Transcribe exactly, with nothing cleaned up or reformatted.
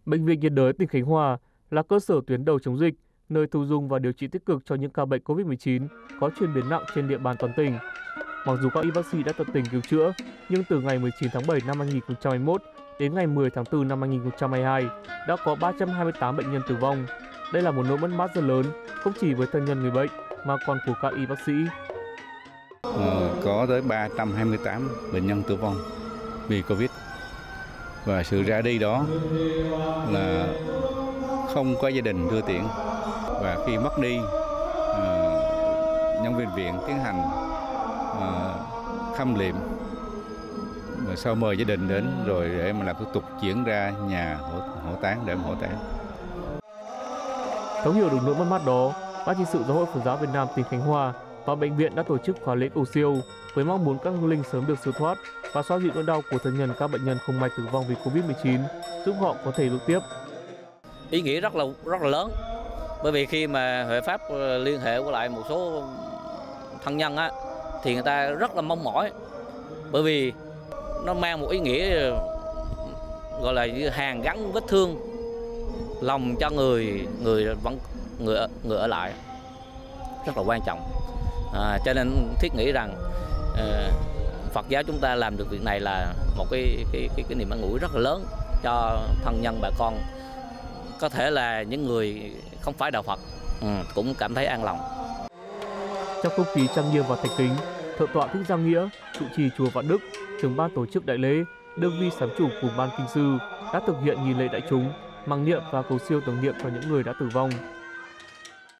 Bệnh viện nhiệt đới tỉnh Khánh Hòa là cơ sở tuyến đầu chống dịch, nơi thu dung và điều trị tích cực cho những ca bệnh covid mười chín có chuyển biến nặng trên địa bàn toàn tỉnh. Mặc dù các y bác sĩ đã tận tình cứu chữa, nhưng từ ngày mười chín tháng bảy năm hai nghìn không trăm hai mươi mốt đến ngày mười tháng tư năm hai nghìn không trăm hai mươi hai đã có ba trăm hai mươi tám bệnh nhân tử vong. Đây là một nỗi mất mát rất lớn, không chỉ với thân nhân người bệnh mà còn của các y bác sĩ. Ờ, có tới ba trăm hai mươi tám bệnh nhân tử vong vì Covid, và sự ra đi đó là không có gia đình đưa tiễn, và khi mất đi, nhân viên viện tiến hành khâm liệm, và sau mời gia đình đến rồi để mà làm thủ tục chuyển ra nhà hỗ, hỗ táng để mà hỗ táng. Thấu hiểu được nỗi mất mát đó, Ban trị sự Giáo hội Phật giáo Việt Nam tỉnh Khánh Hòa và bệnh viện đã tổ chức khóa lễ cầu siêu với mong muốn các hương linh sớm được siêu thoát và xoa dịu nỗi đau của thân nhân các bệnh nhân không may tử vong vì covid mười chín, giúp họ có thể bước tiếp. Ý nghĩa rất là rất là lớn, bởi vì khi mà Huệ Pháp liên hệ với lại một số thân nhân á, thì người ta rất là mong mỏi, bởi vì nó mang một ý nghĩa gọi là như hàn gắn vết thương lòng cho người người vẫn người người ở lại, rất là quan trọng. À, cho nên thiết nghĩ rằng uh, Phật giáo chúng ta làm được việc này là một cái cái cái, cái niềm an ủi rất là lớn cho thân nhân bà con, có thể là những người không phải đạo Phật ừ, cũng cảm thấy an lòng. Trong không khí trang nghiêm và thành kính, Thượng tọa Thích Giang Nghĩa, trụ trì chùa Vạn Đức, trưởng ban tổ chức đại lễ, đương vi sám chủ cùng ban kinh sư đã thực hiện nghi lễ đại chúng, mang niệm và cầu siêu tưởng niệm cho những người đã tử vong.